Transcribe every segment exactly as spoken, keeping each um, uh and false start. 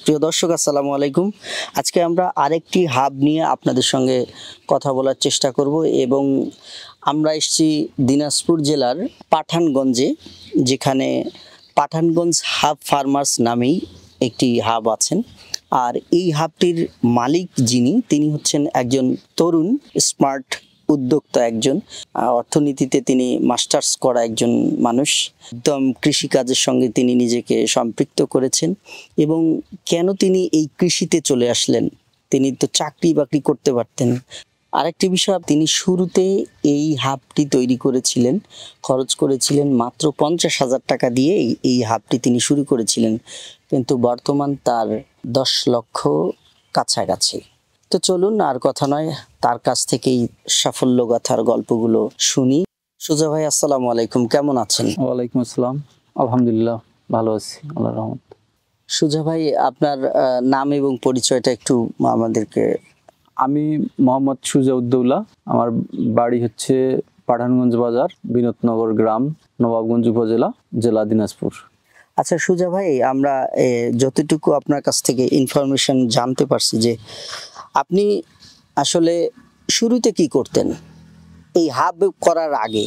প্রিয় দর্শক আসসালামু আলাইকুম। আজকে আমরা আরেকটি হাব নিয়ে আপনাদের সঙ্গে কথা বলার চেষ্টা করব এবং আমরা এসেছি দিনাজপুর জেলার পাঠানগঞ্জে, যেখানে পাঠানগঞ্জ হাব ফার্মার্স নামেই একটি হাব আছেন। আর এই হাবটির মালিক যিনি, তিনি হচ্ছেন একজন তরুণ স্মার্ট উদ্যোক্তা, একজন অর্থনীতিতে তিনি মাস্টার্স করা একজন মানুষ। একদম কৃষিকাজের সঙ্গে তিনি নিজেকে সম্পৃক্ত করেছেন। এবং কেন তিনি এই কৃষিতে চলে আসলেন, তিনি তো চাকরি বাকরি করতে পারতেন। আরেকটি বিষয়, তিনি শুরুতে এই হাবটি তৈরি করেছিলেন, খরচ করেছিলেন মাত্র পঞ্চাশ হাজার টাকা দিয়ে এই হাবটি তিনি শুরু করেছিলেন, কিন্তু বর্তমান তার দশ লক্ষ কাছাকাছি। তো চলুন আর কথা নয়, তার কাছ থেকেই সাফল্য গাথার গল্পগুলো শুনি। সুজা ভাই আসসালামু আলাইকুম, কেমন আছেন? ওয়ালাইকুম আসসালাম, আলহামদুলিল্লাহ ভালো আছি, আল্লাহর রহমত। সুজা ভাই, আপনার নাম এবং পরিচয়টা একটু আমাদেরকে। আমি মোহাম্মদ সুজাউদ্দৌলা, আমার বাড়ি হচ্ছে পাঠানগঞ্জ বাজার, বিনোদনগর গ্রাম, নবাবগঞ্জ উপজেলা, জেলা দিনাজপুর। আচ্ছা সুজা ভাই, আমরা যতটুকু আপনার কাছ থেকে ইনফরমেশন জানতে পারছি যে আপনি আসলে শুরুতে কি করতেন এই হাব করার আগে?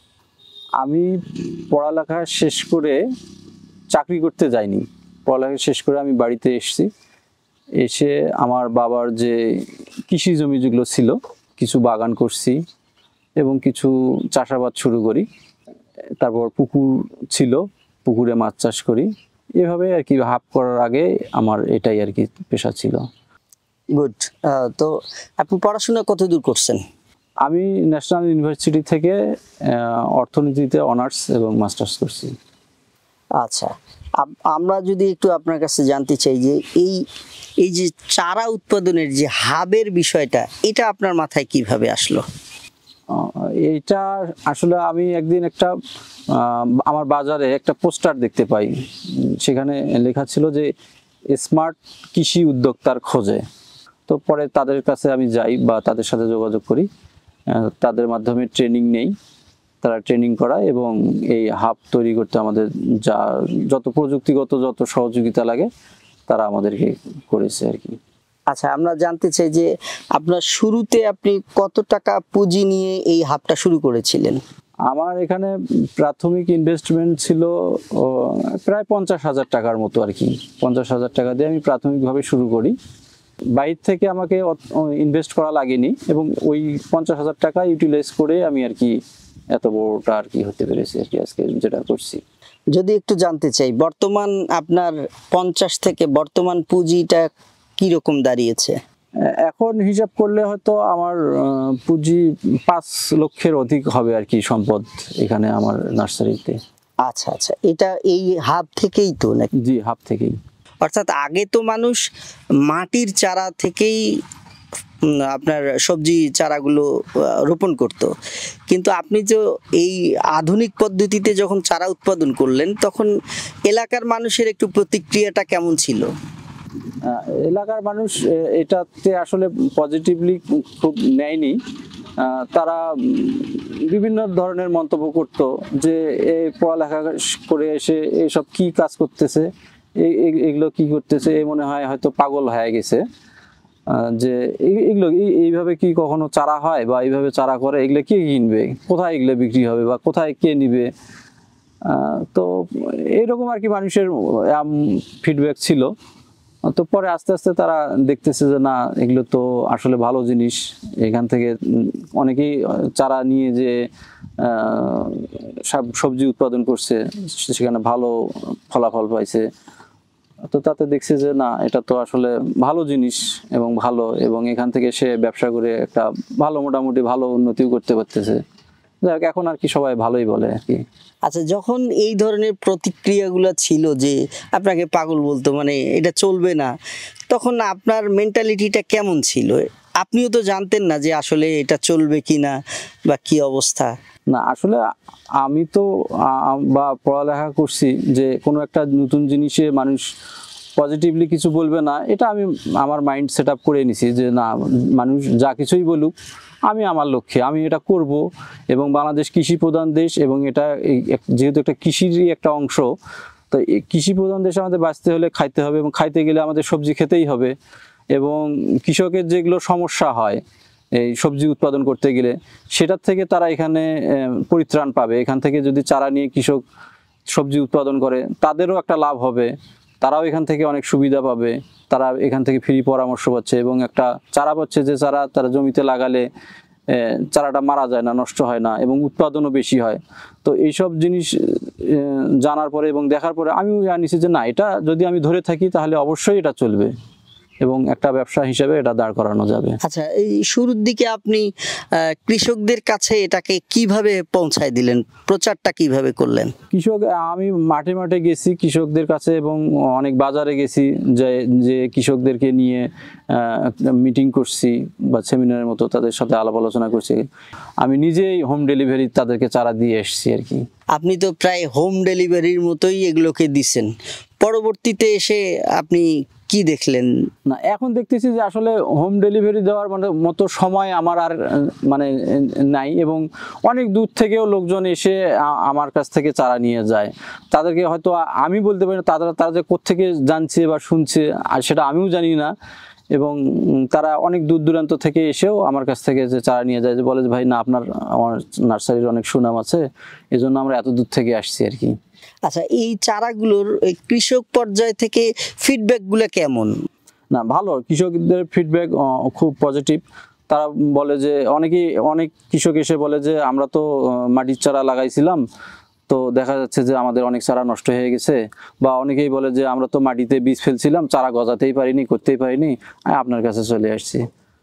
আমি পড়ালেখা শেষ করে চাকরি করতে যাইনি, পড়ালেখা শেষ করে আমি বাড়িতে এসেছি। এসে আমার বাবার যে কৃষি জমি যেগুলো ছিল, কিছু বাগান করছি এবং কিছু চাষাবাদ শুরু করি। তারপর পুকুর ছিল, পুকুরে মাছ চাষ করি। এভাবে আর কি হাব করার আগে আমার এটাই আর কি পেশা ছিল। গুড। তো আপনি পড়াশোনা কতদূর করছেন? আমি ন্যাশনাল ইউনিভার্সিটি থেকে অর্থনীতিতে অনার্স এবং মাস্টার্স করছি। আচ্ছা, আমরা যদি একটু আপনার কাছে জানতে চাই যে এই এই যে চারা উৎপাদনের যে হাবের বিষয়টা, এটা আপনার মাথায় কিভাবে আসলো? এইটা আসলে আমি একদিন একটা আমার বাজারে একটা পোস্টার দেখতে পাই, সেখানে লেখা ছিল যে স্মার্ট কৃষি উদ্যোক্তার খোঁজে। তো পরে তাদের কাছে আমি যাই বা তাদের সাথে যোগাযোগ করি, তাদের মাধ্যমে ট্রেনিং নেই, তারা ট্রেনিং করায় এবং এই হাব তৈরি করতে আমাদের যা যত প্রযুক্তিগত যত সহযোগিতা লাগে তারা আমাদেরকে করেছে আর কি। আচ্ছা, আমরা জানতে চাই যে আপনার শুরুতে আপনি কত টাকা পুঁজি নিয়ে এই হাবটা শুরু করেছিলেন? আমার এখানে প্রাথমিক ইনভেস্টমেন্ট ছিল প্রায় পঞ্চাশ হাজার টাকার মতো আর কি। পঞ্চাশ হাজার টাকা দিয়ে আমি প্রাথমিকভাবে শুরু করি। বাইরে থেকে আমাকে ইনভেস্ট করা লাগেনি এবং ওই পঞ্চাশ হাজার টাকা ইউটিলাইজ করে আমি আর কি এত বড়টা আর কি হতে পেরেছি আর কি আজকে যেটা করছি। যদি একটু জানতে চাই, বর্তমান আপনার পঞ্চাশ থেকে বর্তমান পুঁজিটা কিরকম দাঁড়িয়েছে? এখন হিসাব করলে হয়তো আমার পুঁজি পাঁচ লক্ষের অধিক হবে আর কি সম্পদ এখানে আমার নার্সারিতে। আচ্ছা আচ্ছা, এটা এই হাব থেকেই তো নাকি? জি, হাব থেকেই। অর্থাৎ আগে তো মানুষ মাটির চারা থেকেই আপনার সবজি চারাগুলো রোপণ করত, কিন্তু আপনি যে এই আধুনিক পদ্ধতিতে যখন চারা উৎপাদন করলেন, তখন এলাকার মানুষের একটু প্রতিক্রিয়াটা কেমন ছিল? এলাকার মানুষ এটাতে আসলে পজিটিভলি খুব নেয়নি। তারা বিভিন্ন ধরনের মন্তব্য করতো যে এই পড়ালেখা করে এসে এইসব কি কাজ করতেছে, এগুলো কি করতেছে, এই মনে হয় হয়তো পাগল হয়ে গেছে, যে এগুলো এইভাবে কি কখনো চারা হয় বা এইভাবে চারা করে, এগুলো কে কিনবে, কোথায় এগুলো বিক্রি হবে বা কোথায় কে নিবে। তো এইরকম আর কি মানুষের ফিডব্যাক ছিল। তো পরে আস্তে আস্তে তারা দেখতেছে যে না, এগুলো তো আসলে ভালো জিনিস, এখান থেকে অনেকেই চারা নিয়ে যে সবজি উৎপাদন করছে, সেখানে ভালো ফলাফল পাইছে। তো তাতে দেখছে যে না, এটা তো আসলে ভালো জিনিস এবং ভালো, এবং এখান থেকে সে ব্যবসা করে একটা ভালো মোটামুটি ভালো উন্নতিও করতে পারতেছে। যাক, এখন আর কি সবাই ভালোই বলে আর কি। আচ্ছা, যখন এই ধরনের প্রতিক্রিয়াগুলো ছিল যে আপনাকে পাগল বলতো, মানে এটা চলবে না, তখন আপনার মেন্টালিটিটা কেমন ছিল? আপনিও তো জানতেন না যে আসলে এটা চলবে কিনা বা কি অবস্থা। না, আসলে আমি তো বা পড়ালেখা করছি যে কোনো একটা নতুন জিনিসে মানুষ পজিটিভলি কিছু বলবে না, এটা আমি আমার মাইন্ড সেট আপ করে নিছি যে না, মানুষ যা কিছুই বলুক, আমি আমার লক্ষ্যে আমি এটা করব। এবং বাংলাদেশ কৃষি প্রধান দেশ এবং এটা যেহেতু একটা কৃষিরই একটা অংশ, তো এই কৃষি প্রধান দেশে আমাদের বাঁচতে হলে খাইতে হবে, এবং খাইতে গেলে আমাদের সবজি খেতেই হবে। এবং কৃষকের যেগুলো সমস্যা হয় এই সবজি উৎপাদন করতে গেলে, সেটার থেকে তারা এখানে পরিত্রাণ পাবে। এখান থেকে যদি চারা নিয়ে কৃষক সবজি উৎপাদন করে, তাদেরও একটা লাভ হবে, তারাও এখান থেকে অনেক সুবিধা পাবে। তারা এখান থেকে ফ্রি পরামর্শ পাচ্ছে, এবং একটা চারা পাচ্ছে যে চারা তারা জমিতে লাগালে চারাটা মারা যায় না, নষ্ট হয় না, এবং উৎপাদনও বেশি হয়। তো এইসব জিনিস জানার পরে এবং দেখার পরে আমিও জানিছি যে না, এটা যদি আমি ধরে থাকি তাহলে অবশ্যই এটা চলবে, এবং একটা ব্যবসা হিসেবে এটা দাঁড় করানো যাবে। আচ্ছা, এই শুরুর দিকে আপনি কৃষকদের কাছে এটাকে কিভাবে পৌঁছায় দিলেন, প্রচারটা কিভাবে করলেন? কৃষক আমি মাঠে মাঠে গেছি কৃষকদের কাছে, এবং অনেক বাজারে গেছি, যে যে কৃষকদেরকে নিয়ে মিটিং করছি বা সেমিনারের মতো তাদের সাথে আলাপ আলোচনা করছি। আমি নিজেই হোম ডেলিভারি তাদেরকে চারা দিয়ে এসেছি আর কি। আপনি তো প্রায় হোম ডেলিভারির মতোই এগুলোকে দিচ্ছেন, পরবর্তীতে এসে আপনি কি দেখলেন? না, এখন দেখতেছি যে আসলে হোম ডেলিভারি দেওয়ার মানে মতো সময় আমার আর মানে নাই, এবং অনেক দূর থেকেও লোকজন এসে আমার কাছ থেকে চারা নিয়ে যায়। তাদেরকে হয়তো আমি বলতে পারি না, তারা তারা যে কোত্থেকে জানছে বা শুনছে আর সেটা আমিও জানি না, এবং তারা অনেক দূর দূরান্ত থেকে এসেও আমার কাছ থেকে যে চারা নিয়ে যায়, যে বলে যে ভাই না, আপনার আমার নার্সারির অনেক সুনাম আছে, এই জন্য আমরা এত দূর থেকে আসছি আর কি। আচ্ছা, এই চারাগুলোর কৃষক পর্যায় থেকে ফিডব্যাকগুলো কেমন? না, ভালো, কৃষকদের ফিডব্যাক খুব পজিটিভ। তারা বলে যে অনেকেই অনেক কৃষক এসে বলে যে আমরা তো মাটির চারা লাগাইছিলাম, তো দেখা যাচ্ছে যে আমাদের অনেক চারা নষ্ট হয়ে গেছে, বা অনেকেই বলে যে আমরা তো মাটিতে বীজ ফেলছিলাম, চারা গজাতেই পারিনি, করতেই পারিনি, আপনার কাছে চলে আসছি।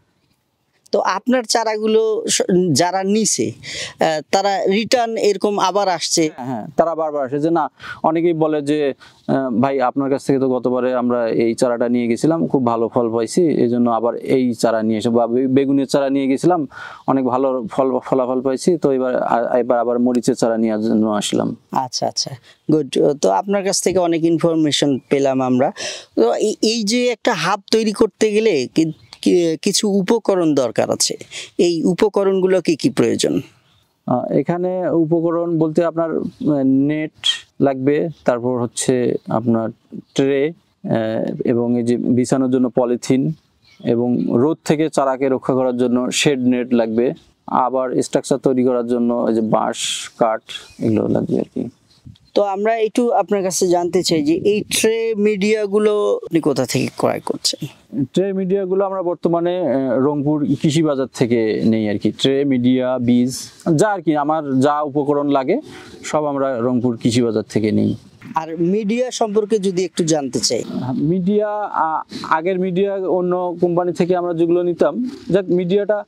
তো আপনার চারাগুলো যারা নিছে তারা রিটার্ন এরকম আবার আসছে? হ্যাঁ, তারা বারবার আসে। যে না, অনেকেই বলে যে ভাই আপনার কাছ থেকে তো গতবারে আমরা এই চারাটা নিয়ে গেছিলাম, খুব ভালো ফল পাইছি, এই জন্য আবার এই চারা নিয়ে এসে, বা বেগুনের চারা নিয়ে গেছিলাম, অনেক ভালো ফল ফলাফল পাইছি, তো এবার এবার আবার মরিচের চারা নেওয়ার জন্য আসলাম। আচ্ছা আচ্ছা, গুড। তো আপনার কাছ থেকে অনেক ইনফরমেশন পেলাম আমরা। তো এই যে একটা হাব তৈরি করতে গেলে কিছু উপকরণ দরকার আছে, এই উপকরণগুলো কি কি প্রয়োজন? এখানে উপকরণ বলতে আপনার নেট লাগবে, তারপর হচ্ছে আপনার ট্রে, এবং এই যে বিছানোর জন্য পলিথিন, এবং রোদ থেকে চারাকে রক্ষা করার জন্য শেড নেট লাগবে, আবার স্ট্রাকচার তৈরি করার জন্য এই যে বাঁশ, কাঠ, এগুলো লাগবে আর কি। তো আমরা একটু আপনার কাছে জানতে চাই যে এই ট্রে মিডিয়াগুলো আপনি কোথা থেকে ক্রয় করছেন? ট্রে মিডিয়াগুলো আমরা বর্তমানে রংপুর কৃষি বাজার থেকে নেই আর কি। ট্রে মিডিয়া, বীজ, যা আর কি আমার যা উপকরণ লাগে সব আমরা রংপুর কৃষি বাজার থেকে নেই। আর মিডিয়া সম্পর্কে যদি একটু জানতে চাই। মিডিয়া, আগের মিডিয়া অন্য কোম্পানি থেকে আমরা যেগুলো নিতাম, যাক মিডিয়াটা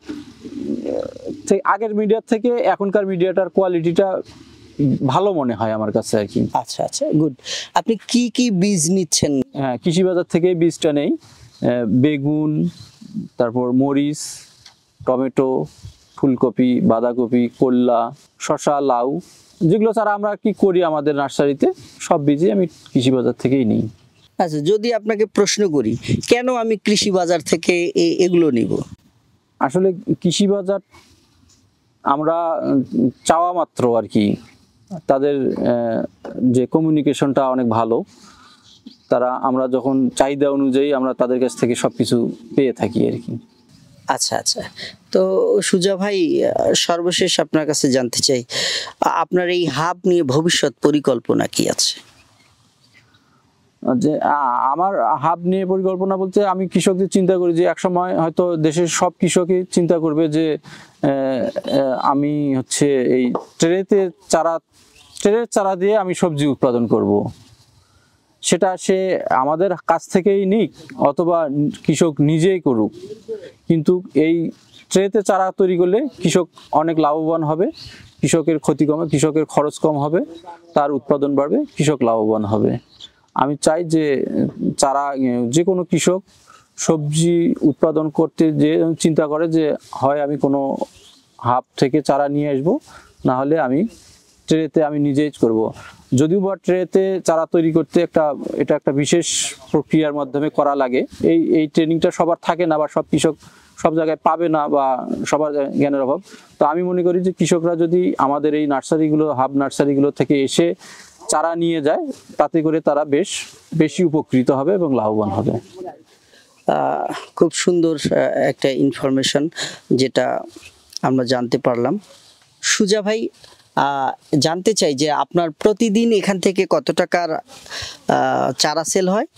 আগের মিডিয়ার থেকে এখনকার মিডিয়াটার কোয়ালিটিটা ভালো মনে হয় আমার কাছে আর কি। আচ্ছা আচ্ছা, গুড। আপনি কি কি বীজ নিচ্ছেন? হ্যাঁ, কৃষি বাজার থেকে বীজটা নেই। বেগুন, তারপর মরিচ, টমেটো, ফুলকপি, বাঁধাকপি, করলা, শসা, লাউ, যেগুলো ছাড়া আমরা কি করি আমাদের নার্সারিতে, সব বীজই আমি কৃষি বাজার থেকেই নিই। আচ্ছা, যদি আপনাকে প্রশ্ন করি কেন আমি কৃষি বাজার থেকে এগুলো নিব? আসলে কৃষি বাজার আমরা চাওয়া মাত্র আর কি, তাদের যে কমিউনিকেশনটা অনেক ভালো, তারা আমরা যখন চাহিদা অনুযায়ী আমরা তাদের কাছ থেকে সব কিছু পেয়ে থাকি আর কি। আচ্ছা আচ্ছা, তো সুজা ভাই, সর্বশেষ আপনার কাছে জানতে চাই আপনার এই হাব নিয়ে ভবিষ্যৎ পরিকল্পনা কি আছে? যে আমার হাব নিয়ে পরিকল্পনা বলতে আমি কৃষকদের চিন্তা করি যে একসময় হয়তো দেশের সব কৃষকই চিন্তা করবে যে আমি হচ্ছে এই ট্রেতে চারা ট্রের চারা দিয়ে আমি সবজি উৎপাদন করব। সেটা সে আমাদের কাছ থেকেই নিক অথবা কৃষক নিজেই করুক, কিন্তু এই ট্রেতে চারা তৈরি করলে কৃষক অনেক লাভবান হবে, কৃষকের ক্ষতি কমে, কৃষকের খরচ কম হবে, তার উৎপাদন বাড়বে, কৃষক লাভবান হবে। আমি চাই যে চারা যে কোনো কৃষক সবজি উৎপাদন করতে যে চিন্তা করে যে হয় আমি কোনো হাব থেকে চারা নিয়ে আসবো, না হলে আমি ট্রেতে আমি নিজেই করব। যদিও বা ট্রেতে চারা তৈরি করতে একটা এটা একটা বিশেষ প্রক্রিয়ার মাধ্যমে করা লাগে, এই এই ট্রেনিংটা সবার থাকে না বা সব কৃষক সব জায়গায় পাবে না বা সবার জ্ঞানের অভাব। তো আমি মনে করি যে কৃষকরা যদি আমাদের এই নার্সারিগুলো, হাব নার্সারিগুলো থেকে এসে চারা নিয়ে যায়, তাতে করে তারা বেশ বেশি উপকৃত হবে এবং লাভবান হবে। আহ, খুব সুন্দর আহ, একটা ইনফরমেশন যেটা আমরা জানতে পারলাম। সুজা ভাই, আহ, জানতে চাই যে আপনার প্রতিদিন এখান থেকে কত টাকার আহ, চারা সেল হয়?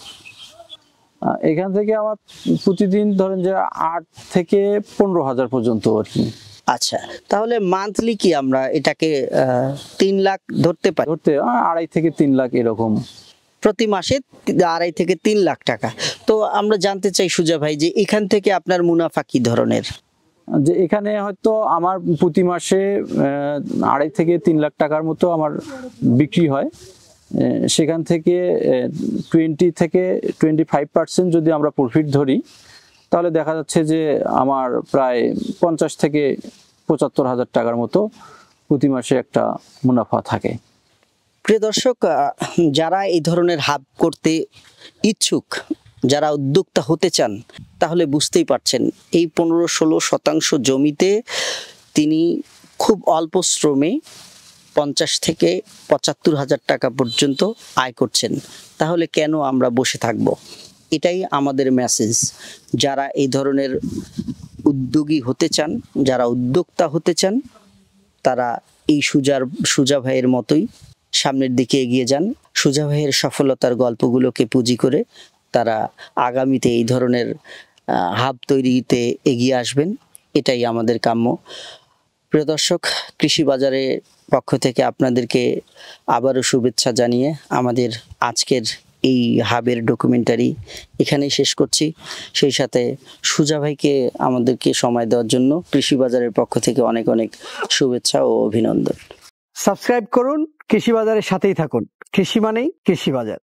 আহ, এখান থেকে আমার প্রতিদিন ধরেন যে আট থেকে পনেরো হাজার পর্যন্ত আর কি। আচ্ছা, তাহলে মান্থলি কি আমরা এটাকে আহ, তিন লাখ ধরতে পারি? ধরতে আহ, আড়াই থেকে তিন লাখ এরকম। প্রতি মাসে তি- আড়াই থেকে তিন লাখ টাকা। তো আমরা জানতে চাই সুজা ভাই যে এখান থেকে আপনার মুনাফা কি ধরনের? যে এখানে হয়তো আমার প্রতি মাসে আহ, আড়াই থেকে তিন লাখ টাকার মতো আমার বিক্রি হয়। আহ, সেখান থেকে টোয়েন্টি থেকে টোয়েন্টি ফাইভ পার্সেন্ট যদি আমরা প্রফিট ধরি, তাহলে দেখা যাচ্ছে যে আমার প্রায় পঞ্চাশ থেকে পঁচাত্তর হাজার টাকার মতো প্রতি মাসে একটা মুনাফা থাকে। প্রিয় দর্শক, আহ, যারা এই ধরনের হাব করতে ইচ্ছুক, যারা উদ্যোক্তা হতে চান, তাহলে বুঝতেই পারছেন এই পনেরো ষোলো শতাংশ জমিতে তিনি খুব অল্প শ্রমে পঞ্চাশ থেকে পঁচাত্তর হাজার টাকা পর্যন্ত আয় করছেন। তাহলে কেন আমরা বসে থাকব? এটাই আমাদের মেসেজ। যারা এই ধরনের উদ্যোগী হতে চান, যারা উদ্যোক্তা হতে চান, তারা এই সুজার সুজা ভাইয়ের মতোই সামনের দিকে এগিয়ে যান। সুজা ভাইয়ের সফলতার গল্পগুলোকে পুঁজি করে তারা আগামীতে এই ধরনের আহ, হাব তৈরিতে এগিয়ে আসবেন, এটাই আমাদের কাম্য। প্রিয় দর্শক, কৃষি বাজারের পক্ষ থেকে আপনাদেরকে আবারও শুভেচ্ছা জানিয়ে আমাদের আজকের এই হাবের ডকুমেন্টারি এখানেই শেষ করছি। সেই সাথে সুজা ভাইকে আমাদেরকে সময় দেওয়ার জন্য কৃষি বাজারের পক্ষ থেকে অনেক অনেক শুভেচ্ছা ও অভিনন্দন। সাবস্ক্রাইব করুন, কৃষি বাজারের সাথেই থাকুন। কৃষি মানেই কৃষি বাজার।